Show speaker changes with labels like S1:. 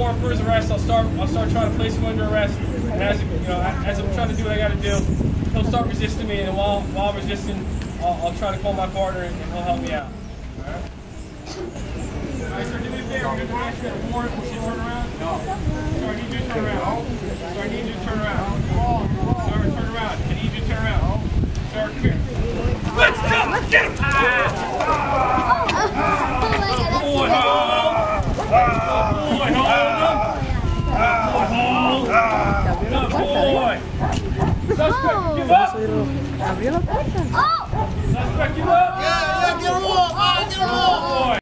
S1: for his arrest, I'll start trying to place him under arrest. And as I'm trying to do what I got to do, he'll start resisting me, and while resisting, I'll try to call my partner, and he'll help me out. All right. All right, sir, do me a favor. We're going to ask you a warrant. Will you turn around? No. Sir, I need you to turn around. Sir, I need you to turn around. Sir, turn around. I need you to turn around. Sir, come here. Let's go! Get him! Boy, hold him! Boy, hold him! Suspect, give up!
S2: Abrió la puerta.
S1: Suspect, give up!
S3: Yeah, get him off! Get him off!